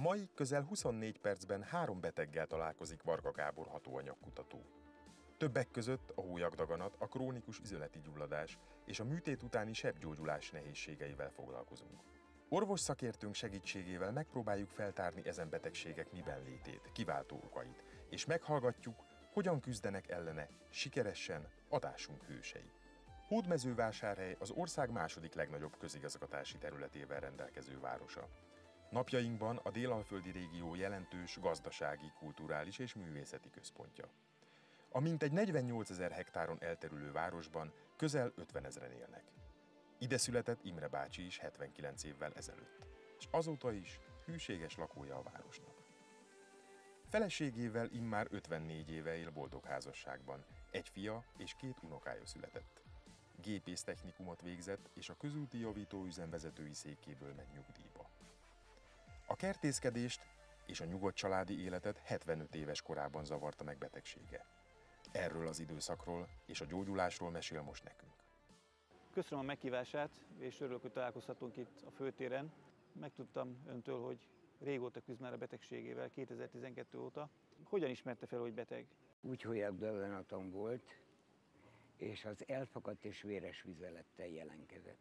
mai közel 24 percben 3 beteggel találkozik Varga Gábor hatóanyagkutató. Többek között a hólyagdaganat, a krónikus izületi gyulladás és a műtét utáni sebgyógyulás nehézségeivel foglalkozunk. Orvos szakértőnk segítségével megpróbáljuk feltárni ezen betegségek miben létét, kiváltó okait, és meghallgatjuk, hogyan küzdenek ellene sikeresen adásunk hősei. Hódmezővásárhely az ország második legnagyobb közigazgatási területével rendelkező városa. Napjainkban a délalföldi régió jelentős gazdasági, kulturális és művészeti központja. A mintegy 48 000 hektáron elterülő városban közel 50 000-en élnek. Ide született Imre bácsi is 79 évvel ezelőtt, és azóta is hűséges lakója a városnak. Feleségével immár 54 éve él boldog házasságban, egy fia és 2 unokája született. Gépésztechnikumot végzett, és a közúti javítóüzem vezetői székéből megy nyugdíjba. A kertészkedést és a nyugodt családi életet 75 éves korában zavarta meg betegsége. Erről az időszakról és a gyógyulásról mesél most nekünk. Köszönöm a meghívását, és örülök, hogy találkozhatunk itt a főtéren. Megtudtam öntől, hogy régóta küzd már a betegségével, 2012 óta. Hogyan ismerte fel, hogy beteg? Úgy hólyagdaganatom volt, és az elfakadt és véres vizelettel jelentkezett.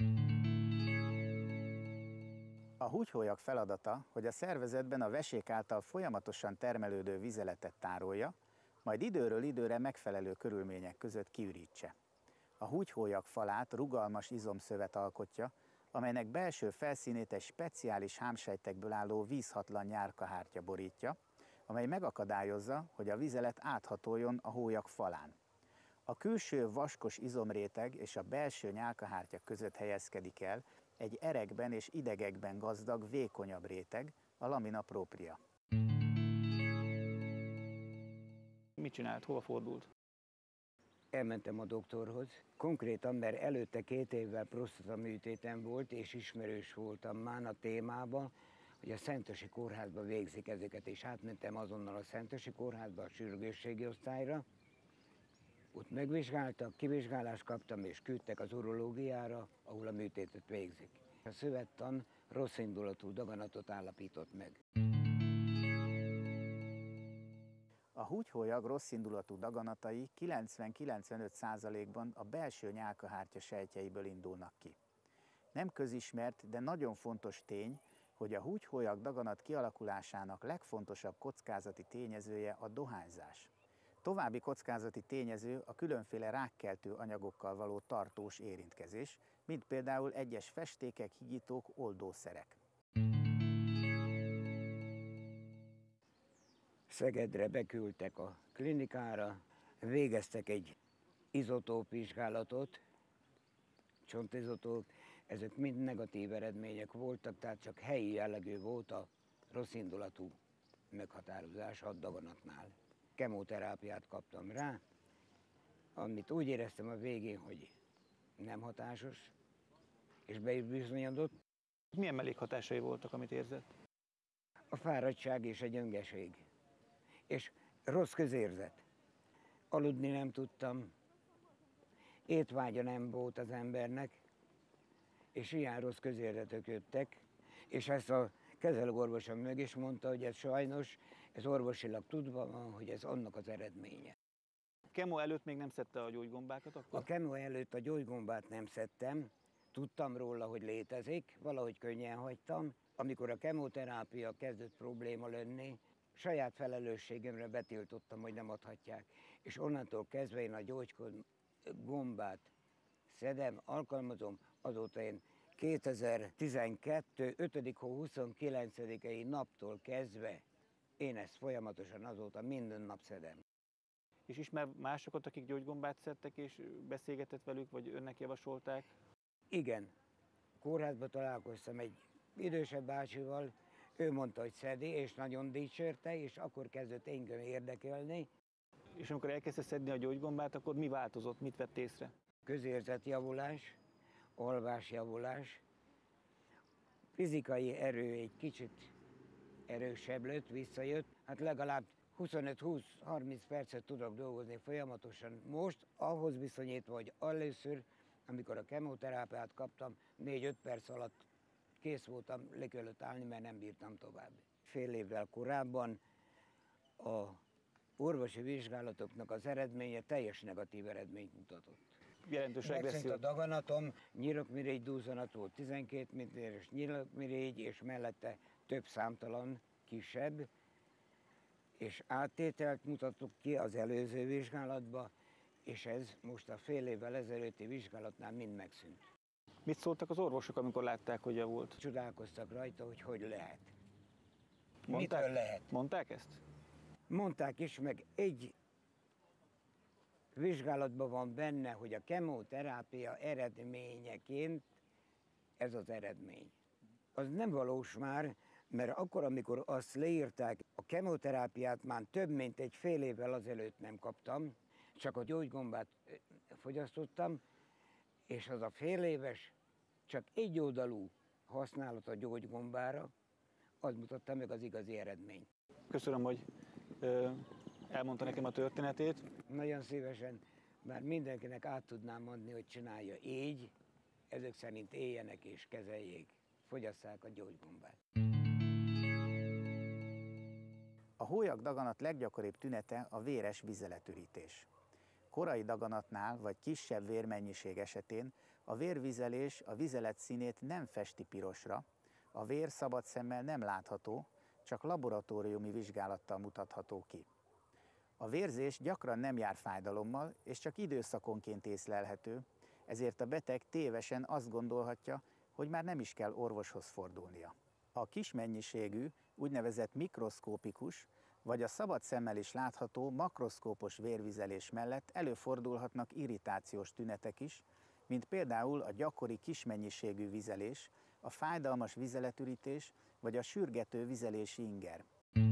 A húgyhólyag feladata, hogy a szervezetben a vesék által folyamatosan termelődő vizeletet tárolja, majd időről időre megfelelő körülmények között kiürítse. A húgyhólyag falát rugalmas izomszövet alkotja, amelynek belső felszínét egy speciális hámsejtekből álló vízhatlan nyálkahártya borítja, amely megakadályozza, hogy a vizelet áthatoljon a hólyak falán. A külső vaskos izomréteg és a belső nyálkahártya között helyezkedik el egy erekben és idegekben gazdag, vékonyabb réteg, a lamina propria. Mit csinált? Hova fordult? Elmentem a doktorhoz, konkrétan, mert előtte 2 évvel prosztataműtétem volt, és ismerős voltam már a témába, hogy a Szentesi kórházba végzik ezeket, és átmentem azonnal a Szentesi kórházba, a sürgősségi osztályra. Ott megvizsgáltak, kivizsgálást kaptam, és küldtek az urológiára, ahol a műtétet végzik. A szövettan rosszindulatú daganatot állapított meg. A húgyhólyag rosszindulatú daganatai 90-95%-ban a belső nyálkahártya sejtjeiből indulnak ki. Nem közismert, de nagyon fontos tény, hogy a húgyhólyag daganat kialakulásának legfontosabb kockázati tényezője a dohányzás. További kockázati tényező a különféle rákkeltő anyagokkal való tartós érintkezés, mint például egyes festékek, higítók, oldószerek. Szegedre beküldtek a klinikára, végeztek egy izotóp vizsgálatot, csontizotóp, ezek mind negatív eredmények voltak, tehát csak helyi jellegű volt a rosszindulatú meghatározás a daganatnál. Kemoterápiát kaptam rá, amit úgy éreztem a végén, hogy nem hatásos, és be is bizonyodott. Milyen mellékhatásai voltak, amit érzett? A fáradtság és a gyöngeség, és rossz közérzet. Aludni nem tudtam, étvágya nem volt az embernek, és ilyen rossz közérzetek jöttek, és ezt a kezelőorvosom meg is mondta, hogy ez sajnos, ez orvosilag tudva van, hogy ez annak az eredménye. A kemo előtt még nem szedte a gyógygombákat akkor? A kemo előtt a gyógygombát nem szedtem, tudtam róla, hogy létezik, valahogy könnyen hagytam. Amikor a kemoterápia kezdett probléma lenni, saját felelősségemre betiltottam, hogy nem adhatják. És onnantól kezdve én a gyógygombát szedem, alkalmazom, azóta én 2012. 5. hó 29-i naptól kezdve én ezt folyamatosan azóta minden nap szedem. És ismer másokat, akik gyógygombát szedtek, és beszélgetett velük, vagy önnek javasolták? Igen. Kórházban találkoztam egy idősebb bácsival, ő mondta, hogy szedi, és nagyon dicsérte, és akkor kezdett engem érdekelni. És amikor elkezdte szedni a gyógygombát, akkor mi változott, mit vett észre? Közérzetjavulás, alvásjavulás, fizikai erő egy kicsit erősebb lett, visszajött. Hát legalább 25-20-30 percet tudok dolgozni folyamatosan. Most ahhoz viszonyítva, hogy először, amikor a kemoterápiát kaptam, 4-5 perc alatt kész voltam, le kellett állni, mert nem bírtam tovább. fél évvel korábban a orvosi vizsgálatoknak az eredménye teljes negatív eredményt mutatott. Jelentős Megszűnt regresszió. a daganatom, nyirokmirigy dúzzanat volt 12 milliméteres nyirokmirigy, és mellette több számtalan kisebb, és áttételt mutattuk ki az előző vizsgálatba, és ez most a fél évvel ezelőtti vizsgálatnál mind megszűnt. Mit szóltak az orvosok, amikor látták, hogy javult? Csodálkoztak rajta, hogy lehet. Mondták? Mitől lehet? Mondták ezt? Mondták is, meg egy vizsgálatban van benne, hogy a kemoterápia eredményeként ez az eredmény. Az nem valós már, mert akkor, amikor azt leírták, a kemoterápiát már több mint egy fél évvel azelőtt nem kaptam, csak a gyógygombát fogyasztottam, és az a fél éves, csak egyoldalú használat a gyógygombára, az mutatta meg az igazi eredményt. Köszönöm, hogy elmondta nekem a történetét. Nagyon szívesen, bár mindenkinek át tudnám adni, hogy csinálja így, ezek szerint éljenek és kezeljék, fogyasszák a gyógygombát. A hólyagdaganat leggyakoribb tünete a véres vizeletürítés. Korai daganatnál vagy kisebb vérmennyiség esetén a vérvizelés a vizelet színét nem festi pirosra, a vér szabad szemmel nem látható, csak laboratóriumi vizsgálattal mutatható ki. A vérzés gyakran nem jár fájdalommal, és csak időszakonként észlelhető, ezért a beteg tévesen azt gondolhatja, hogy már nem is kell orvoshoz fordulnia. A kis mennyiségű, úgynevezett mikroszkópikus, vagy a szabad szemmel is látható makroszkópos vérvizelés mellett előfordulhatnak irritációs tünetek is, mint például a gyakori kismennyiségű vizelés, a fájdalmas vizeletürítés vagy a sürgető vizelési inger.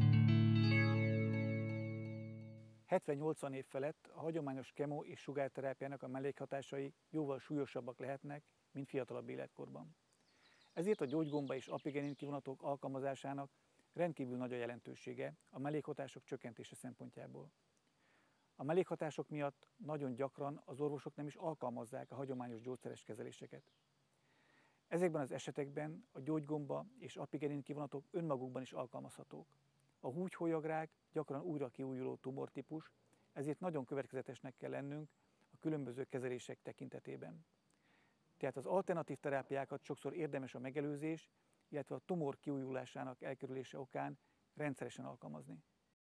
70-80 év felett a hagyományos kemo- és sugárterápiának a mellékhatásai jóval súlyosabbak lehetnek, mint fiatalabb életkorban. Ezért a gyógygomba és apigenin kivonatok alkalmazásának rendkívül nagy a jelentősége a mellékhatások csökkentése szempontjából. A mellékhatások miatt nagyon gyakran az orvosok nem is alkalmazzák a hagyományos gyógyszeres kezeléseket. Ezekben az esetekben a gyógygomba és apigenin kivonatok önmagukban is alkalmazhatók. A húgyhólyagrák gyakran újra kiújuló tumortípus, ezért nagyon következetesnek kell lennünk a különböző kezelések tekintetében. Tehát az alternatív terápiákat sokszor érdemes a megelőzés, illetve a tumor kiújulásának elkerülése okán rendszeresen alkalmazni.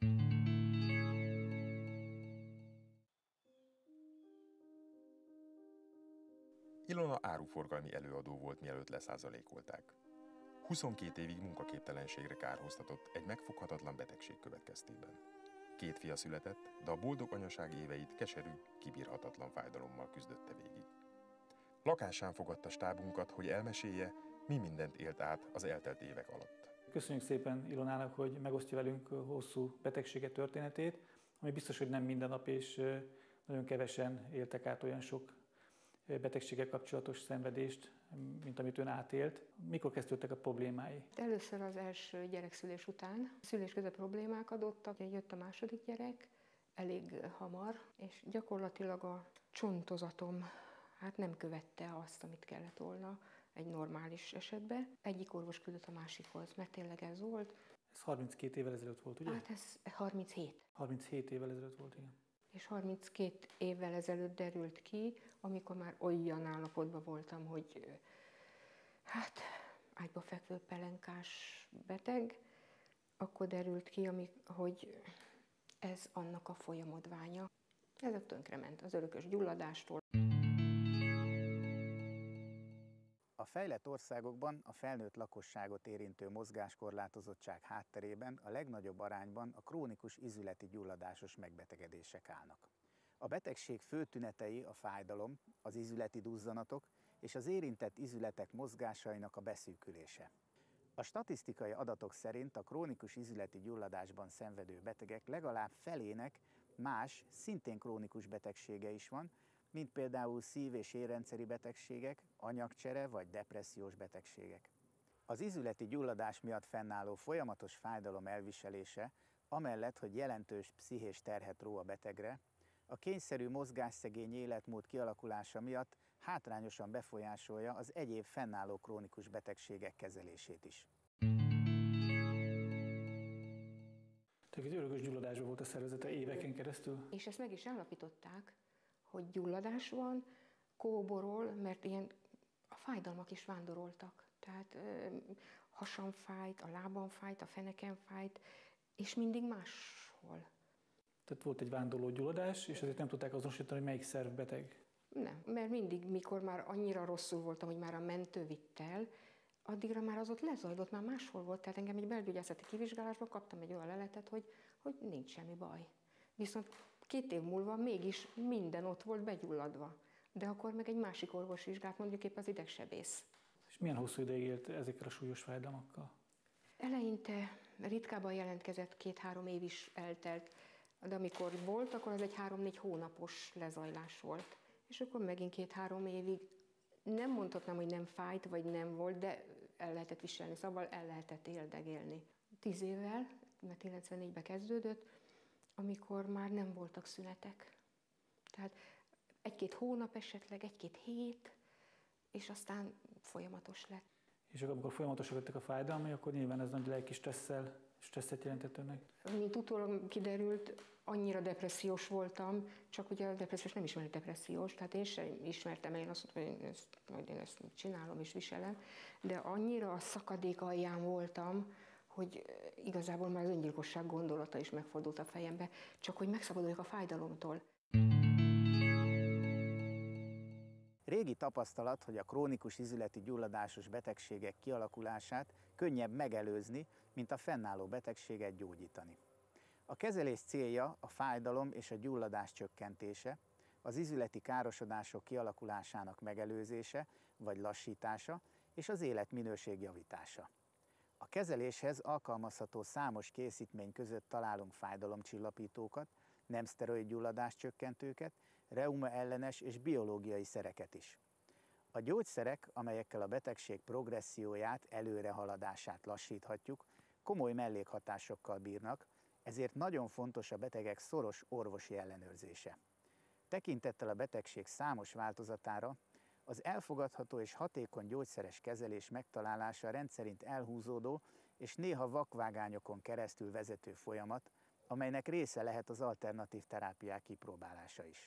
Ilona áruforgalmi előadó volt, mielőtt leszázalékolták. 22 évig munkaképtelenségre kárhoztatott egy megfoghatatlan betegség következtében. 2 fia született, de a boldog anyaság éveit keserű, kibírhatatlan fájdalommal küzdötte végig. Lakásán fogadta stábunkat, hogy elmesélje, mi mindent élt át az eltelt évek alatt. Köszönjük szépen Ilonának, hogy megosztja velünk hosszú betegsége történetét, ami biztos, hogy nem minden nap, és nagyon kevesen éltek át olyan sok betegséggel kapcsolatos szenvedést, mint amit ön átélt. Mikor kezdődtek a problémái? Először az első gyerekszülés után. Szülés közben problémák adottak, jött a második gyerek, elég hamar, és gyakorlatilag a csontozatom nem követte azt, amit kellett volna egy normális esetben. Egyik orvos küldött a másikhoz, mert tényleg ez volt. Ez 32 évvel ezelőtt volt, ugye? Hát ez 37. 37 évvel ezelőtt volt, igen. És 32 évvel ezelőtt derült ki, amikor már olyan állapotban voltam, hogy ágyba fekvő pelenkás beteg, akkor derült ki, hogy ez annak a folyamodványa. Ez tönkrement az örökös gyulladástól. A fejlett országokban a felnőtt lakosságot érintő mozgáskorlátozottság hátterében a legnagyobb arányban a krónikus ízületi gyulladásos megbetegedések állnak. A betegség fő tünetei a fájdalom, az ízületi duzzanatok és az érintett ízületek mozgásainak a beszűkülése. A statisztikai adatok szerint a krónikus ízületi gyulladásban szenvedő betegek legalább felének más, szintén krónikus betegsége is van, mint például szív- és érrendszeri betegségek, anyagcsere vagy depressziós betegségek. Az ízületi gyulladás miatt fennálló folyamatos fájdalom elviselése, amellett, hogy jelentős pszichés terhet ró a betegre, a kényszerű mozgásszegény életmód kialakulása miatt hátrányosan befolyásolja az egyéb fennálló krónikus betegségek kezelését is. Tehát egy örökös gyulladásban volt a szervezete éveken keresztül? És ezt meg is állapították, hogy gyulladás van, kóborol, mert ilyen a fájdalmak is vándoroltak. Tehát hasam fájt, a lábam fájt, a feneken fájt, és mindig máshol. Tehát volt egy vándorló gyulladás, és azért nem tudták azonosítani, hogy melyik szerv beteg. Nem, mert mindig, mikor már annyira rosszul voltam, hogy már a mentő vitt el, addigra már az ott lezajlott, már máshol volt. Tehát engem egy belgyógyászati kivizsgálásban kaptam egy olyan leletet, hogy nincs semmi baj. Viszont 2 év múlva mégis minden ott volt begyulladva. De akkor meg egy másik orvos vizsgált, mondjuk épp az idegsebész. És milyen hosszú ideig élt ezekkel a súlyos fájdalmakkal? Eleinte ritkábban jelentkezett, 2-3 év is eltelt, de amikor volt, akkor az egy 3-4 hónapos lezajlás volt. És akkor megint 2-3 évig nem mondhatnám, hogy nem fájt, vagy nem volt, de el lehetett viselni, szóval el lehetett éldegélni. 10 évvel, mert 94-ben kezdődött, amikor már nem voltak szünetek. Tehát 1-2 hónap esetleg, 1-2 hét, és aztán folyamatos lett. És akkor, amikor folyamatosak lettek a fájdalmai, akkor nyilván ez nagy lelki stresszet jelentett önnek? Mint utólag kiderült, annyira depressziós voltam, csak ugye a depressziós nem ismert depressziós, tehát én sem ismertem, én azt mondtam, hogy én ezt csinálom és viselem, de annyira a szakadék alján voltam, hogy igazából már az öngyilkosság gondolata is megfordult a fejembe, csak hogy megszabaduljak a fájdalomtól. Régi tapasztalat, hogy a krónikus ízületi gyulladásos betegségek kialakulását könnyebb megelőzni, mint a fennálló betegséget gyógyítani. A kezelés célja a fájdalom és a gyulladás csökkentése, az ízületi károsodások kialakulásának megelőzése vagy lassítása és az életminőség javítása. A kezeléshez alkalmazható számos készítmény között találunk fájdalomcsillapítókat, nem szteroid gyulladás csökkentőket, reuma ellenes és biológiai szereket is. A gyógyszerek, amelyekkel a betegség progresszióját, előrehaladását lassíthatjuk, komoly mellékhatásokkal bírnak, ezért nagyon fontos a betegek szoros orvosi ellenőrzése. Tekintettel a betegség számos változatára, az elfogadható és hatékony gyógyszeres kezelés megtalálása rendszerint elhúzódó és néha vakvágányokon keresztül vezető folyamat, amelynek része lehet az alternatív terápiák kipróbálása is.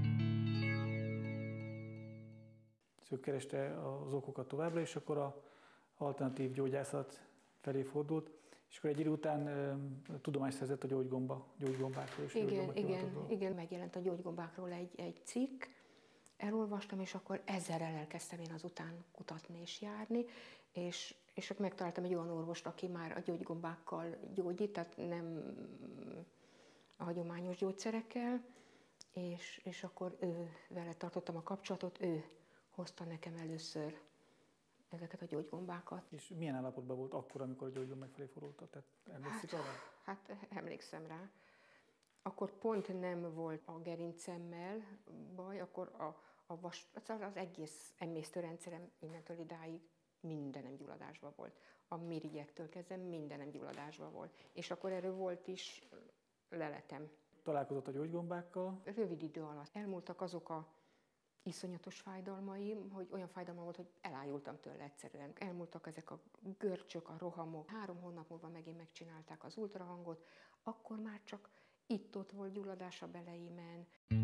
Ő kereste az okokat továbbra, és akkor az alternatív gyógyászat felé fordult, és akkor egy idő után tudomást szerzett a gyógygombákról. És Igen, megjelent a gyógygombákról egy cikk, elolvastam, és akkor ezerrel elkezdtem én azután kutatni és járni, és akkor megtaláltam egy olyan orvost, aki már a gyógygombákkal gyógyít, tehát nem a hagyományos gyógyszerekkel, és akkor vele tartottam a kapcsolatot, ő hozta nekem először ezeket a gyógygombákat. És milyen állapotban volt akkor, amikor a gyógygombák felé fordultak? Tehát emlékszik arra? Hát emlékszem rá. Akkor pont nem volt a gerincemmel baj, akkor az egész emésztőrendszerem innentől idáig mindenem gyulladásban volt. A mirigyektől kezdve mindenem gyulladásban volt. És akkor erről volt is leletem. Találkozott a gyógygombákkal? Rövid idő alatt elmúltak azok a iszonyatos fájdalmaim, hogy olyan fájdalma volt, hogy elájultam tőle egyszerűen. Elmúltak ezek a görcsök, a rohamok. 3 hónap múlva megint megcsinálták az ultrahangot, akkor már csak itt-ott volt gyulladás a beleimen.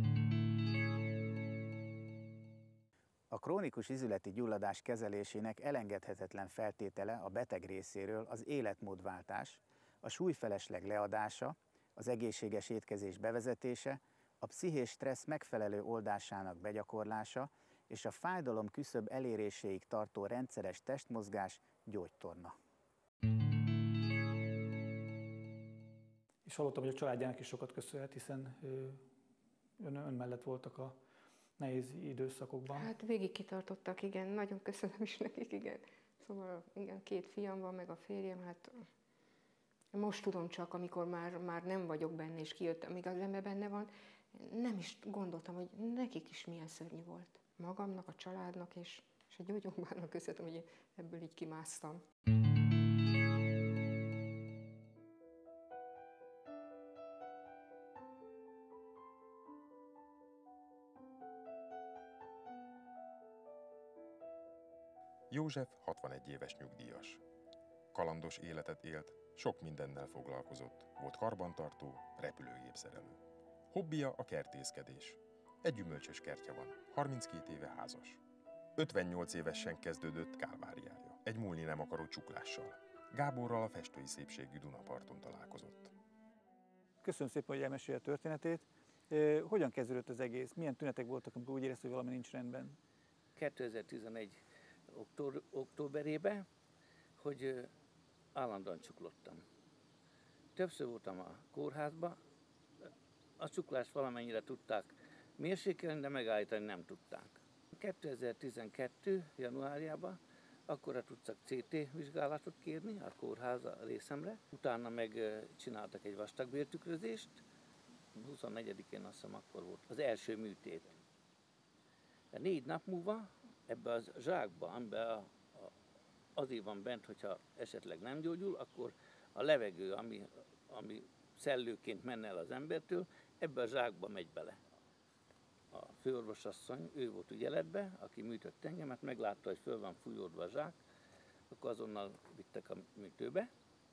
A krónikus ízületi gyulladás kezelésének elengedhetetlen feltétele a beteg részéről az életmódváltás, a súlyfelesleg leadása, az egészséges étkezés bevezetése, a pszichés stressz megfelelő oldásának begyakorlása és a fájdalom küszöb eléréséig tartó rendszeres testmozgás, gyógytorna. És hallottam, hogy a családjának is sokat köszönhet, hiszen ön mellett voltak a nehéz időszakokban. Hát végig kitartottak, igen, nagyon köszönöm is nekik, igen. Szóval igen, 2 fiam van, meg a férjem, hát most tudom csak, amikor már nem vagyok benne, és kijött, amíg az ember benne van, nem is gondoltam, hogy nekik is milyen szörnyű volt. Magamnak, a családnak és a gyógygombának köszönöm, hogy ebből így kimásztam. József 61 éves nyugdíjas. Kalandos életet élt, Sok mindennel foglalkozott. Volt karbantartó, repülőgépszerelő. Hobbija a kertészkedés. Egy gyümölcsös kertje van, 32 éve házas. 58 évesen kezdődött kálváriája, egy múlni nem akaró csuklással. Gáborral a festői szépségű Dunaparton találkozott. Köszönöm szépen, hogy elmesélje a történetét. Hogyan kezdődött az egész? Milyen tünetek voltak, amikor úgy érezte, hogy valami nincs rendben? 2011. októberében, hogy állandóan csuklottam. Többször voltam a kórházba, a csuklást valamennyire tudták mérsékelni, de megállítani nem tudták. 2012. januárjában akkora tudtak CT vizsgálatot kérni a kórház részemre, utána meg csináltak egy vastagbéltükrözést, 24-én azt hiszem akkor volt az első műtét. De 4 nap múlva ebbe a zsákba, amiben azért van bent, hogyha esetleg nem gyógyul, akkor a levegő, ami szellőként menne el az embertől, ebbe a zsákba megy bele. A főorvosasszony, ő volt ügyeletben, aki műtött engemet, meglátta, hogy föl van fújódva a zsák, akkor azonnal vittek a műtőbe,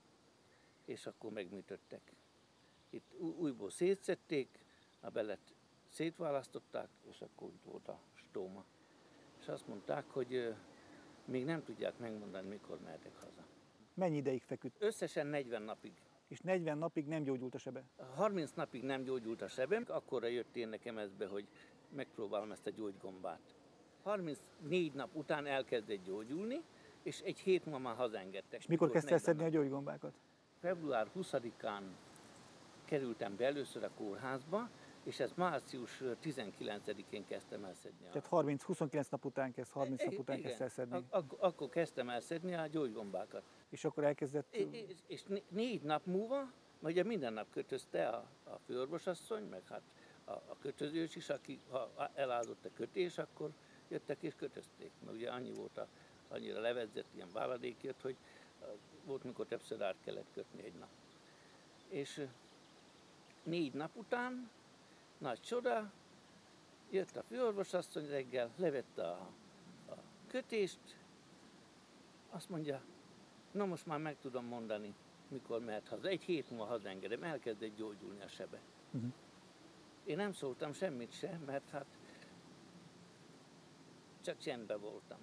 és akkor megműtöttek. Itt újból szétszedték, a belet szétválasztották, és akkor itt volt a stóma. És azt mondták, hogy még nem tudják megmondani, mikor mehetek haza. Mennyi ideig feküdt? Összesen 40 napig. És 40 napig nem gyógyult a sebe? 30 napig nem gyógyult a sebem, akkorra jött én nekem ezbe, hogy megpróbálom ezt a gyógygombát. 34 nap után elkezdett gyógyulni, és egy hét múlva már hazaengedtek. És mikor kezdte el szedni a gyógygombákat? Február 20-án kerültem be először a kórházba, és ez március 19-én kezdtem el szedni. Tehát 29 nap után kezd, 30 nap után kezdte el szedni. Akkor kezdtem el szedni a gyógygombákat. És akkor elkezdett... És 4 nap múlva, ugye minden nap kötözte a főorvosasszony, meg hát a kötözős is, aki ha elázott a kötés, akkor jöttek és kötözték. Mert ugye annyi volt annyira levezett, ilyen váladék jött, hogy volt, mikor többször át kellett kötni egy nap. És 4 nap után, nagy csoda, jött a főorvosasszony reggel, levette a kötést, azt mondja, na most már meg tudom mondani, mikor mehet haza. Egy hét múlva hazaengedem, elkezdett gyógyulni a sebe. Én nem szóltam semmit se, mert hát csak csendben voltam.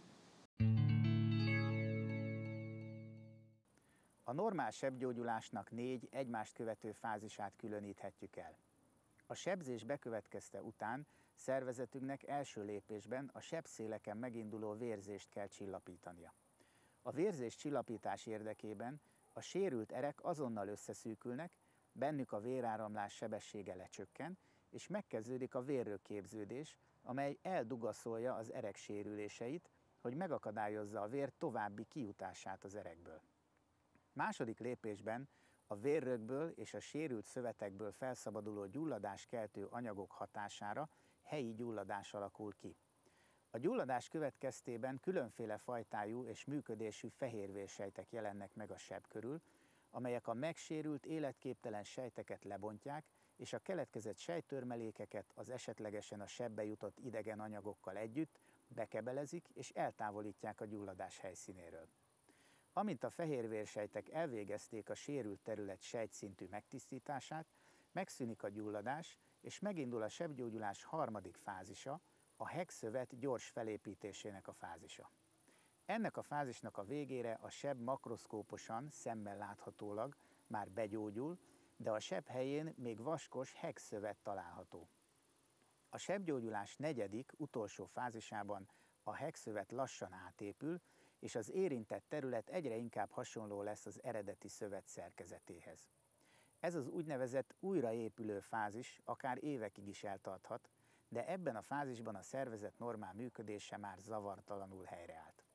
A normál sebgyógyulásnak 4 egymást követő fázisát különíthetjük el. A sebzés bekövetkezte után szervezetünknek első lépésben a sebszéleken meginduló vérzést kell csillapítania. A vérzés csillapítás érdekében a sérült erek azonnal összeszűkülnek, bennük a véráramlás sebessége lecsökken, és megkezdődik a vérrögképződés, amely eldugaszolja az erek sérüléseit, hogy megakadályozza a vér további kijutását az erekből. Második lépésben a vérrögből és a sérült szövetekből felszabaduló gyulladáskeltő anyagok hatására helyi gyulladás alakul ki. A gyulladás következtében különféle fajtájú és működésű fehérvérsejtek jelennek meg a seb körül, amelyek a megsérült, életképtelen sejteket lebontják, és a keletkezett sejttörmelékeket az esetlegesen a sebbe jutott idegen anyagokkal együtt bekebelezik és eltávolítják a gyulladás helyszínéről. Amint a fehérvérsejtek elvégezték a sérült terület sejtszintű megtisztítását, megszűnik a gyulladás, és megindul a sebgyógyulás harmadik fázisa, a hegszövet gyors felépítésének a fázisa. Ennek a fázisnak a végére a seb makroszkóposan, szemmel láthatólag már begyógyul, de a seb helyén még vaskos hegszövet található. A sebgyógyulás negyedik, utolsó fázisában a hegszövet lassan átépül, és az érintett terület egyre inkább hasonló lesz az eredeti szövet szerkezetéhez. Ez az úgynevezett újraépülő fázis akár évekig is eltarthat, de ebben a fázisban a szervezet normál működése már zavartalanul helyreállt.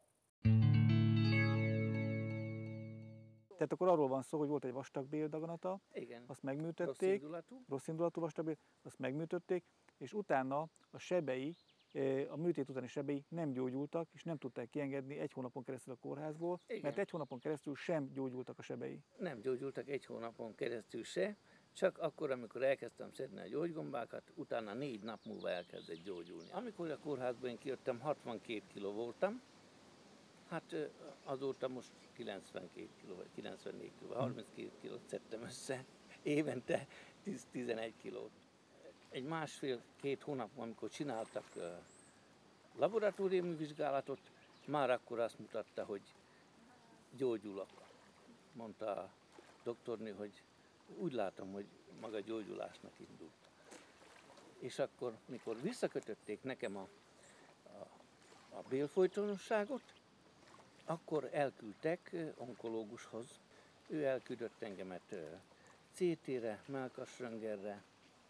Tehát akkor arról van szó, hogy volt egy vastagbél daganata, Igen. azt megműtötték, rossz indulatú vastagbél, azt megműtötték, és utána a sebei, a műtét utáni sebei nem gyógyultak, és nem tudták kiengedni 1 hónapon keresztül a kórházból, Igen. mert 1 hónapon keresztül sem gyógyultak a sebei. Nem gyógyultak 1 hónapon keresztül se, csak akkor, amikor elkezdtem szedni a gyógygombákat, utána 4 nap múlva elkezdett gyógyulni. Amikor a kórházban én kijöttem, 62 kg voltam, Hát azóta most 92 kg, vagy 94 kg, 32 kilót szedtem össze, évente 10-11 kilót. Egy másfél-két hónapban, amikor csináltak laboratóriumi vizsgálatot, már akkor azt mutatta, hogy gyógyulok. Mondta a doktornő, hogy úgy látom, hogy maga gyógyulásnak indult. És akkor, mikor visszakötötték nekem a bélfolytonosságot, akkor elküldtek onkológushoz. Ő elküldött engemet CT-re, mellkasröntgenre,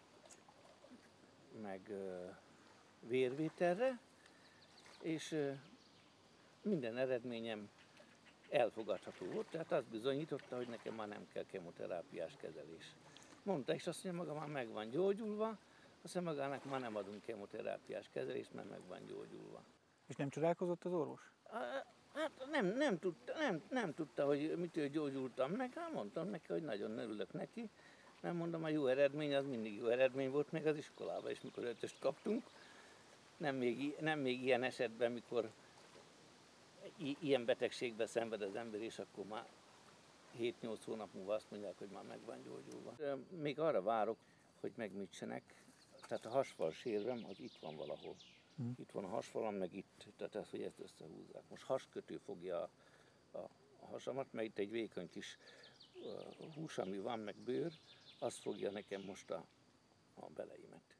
meg vérvételre, és minden eredményem elfogadható volt, tehát azt bizonyította, hogy nekem már nem kell kemoterápiás kezelés. Mondta, és azt mondja, maga már meg van gyógyulva, azt mondja, magának már nem adunk kemoterápiás kezelést, mert meg van gyógyulva. És nem csodálkozott az orvos? Hát nem tudta, hogy mitől gyógyultam meg, hát mondtam neki, hogy nagyon örülök neki, mert mondom, a jó eredmény az mindig jó eredmény volt még az iskolában, és mikor 5-öst kaptunk, nem még ilyen esetben, mikor ilyen betegségben szenved az ember, és akkor már 7-8 hónap múlva azt mondják, hogy már meg van gyógyulva. Még arra várok, hogy megműtsenek, tehát a hasfalsérvem az itt van valahol. Itt van a hasfalam, meg itt, tehát ez, hogy ezt összehúzzák. Most haskötő fogja a hasamat, mert itt egy vékony kis hús, ami van, meg bőr, az fogja nekem most a beleimet.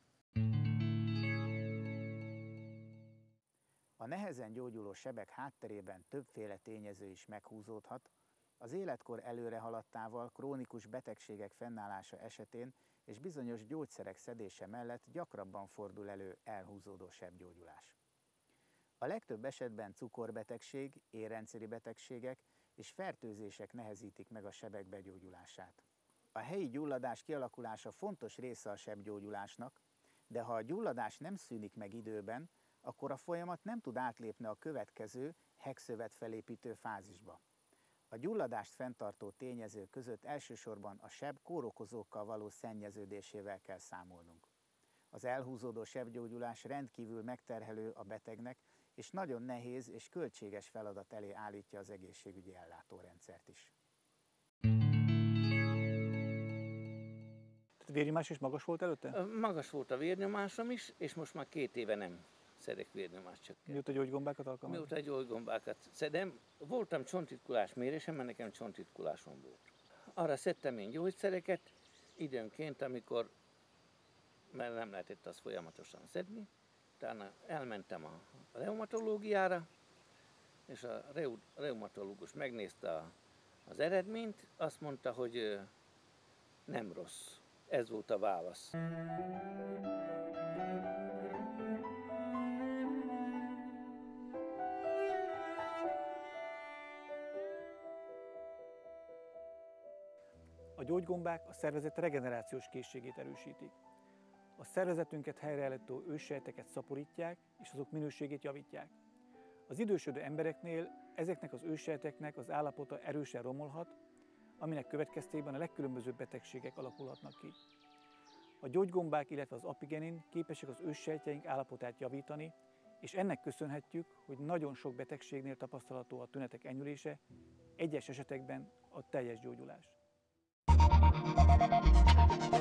A nehezen gyógyuló sebek hátterében többféle tényező is meghúzódhat, az életkor előrehaladtával krónikus betegségek fennállása esetén és bizonyos gyógyszerek szedése mellett gyakrabban fordul elő elhúzódó sebgyógyulás. A legtöbb esetben cukorbetegség, érrendszeri betegségek és fertőzések nehezítik meg a sebek begyógyulását. A helyi gyulladás kialakulása fontos része a sebgyógyulásnak, de ha a gyulladás nem szűnik meg időben, akkor a folyamat nem tud átlépni a következő, hegszövet felépítő fázisba. A gyulladást fenntartó tényezők között elsősorban a seb kórokozókkal való szennyeződésével kell számolnunk. Az elhúzódó sebgyógyulás rendkívül megterhelő a betegnek, és nagyon nehéz és költséges feladat elé állítja az egészségügyi ellátórendszert is. Tehát vérnyomás is magas volt előtte? Magas volt a vérnyomásom is, és most már 2 éve nem szedek vérnyomást csökkent. Mióta gyógygombákat alkalmazol? Mióta gyógygombákat szedem, voltam csontritkulás mérésem, mert nekem csontritkulásom volt. Arra szedtem én gyógyszereket, időnként, amikor, mert nem lehetett azt folyamatosan szedni, utána elmentem a reumatológiára, és a reumatológus megnézte az eredményt, azt mondta, hogy nem rossz. Ez volt a válasz. A gyógygombák a szervezet regenerációs készségét erősítik. A szervezetünket helyreállító őssejteket szaporítják, és azok minőségét javítják. Az idősödő embereknél ezeknek az őssejteknek az állapota erősen romolhat, aminek következtében a legkülönbözőbb betegségek alakulhatnak ki. A gyógygombák, illetve az apigenin képesek az őssejtjeink állapotát javítani, és ennek köszönhetjük, hogy nagyon sok betegségnél tapasztalható a tünetek enyhülése, egyes esetekben a teljes gyógyulás.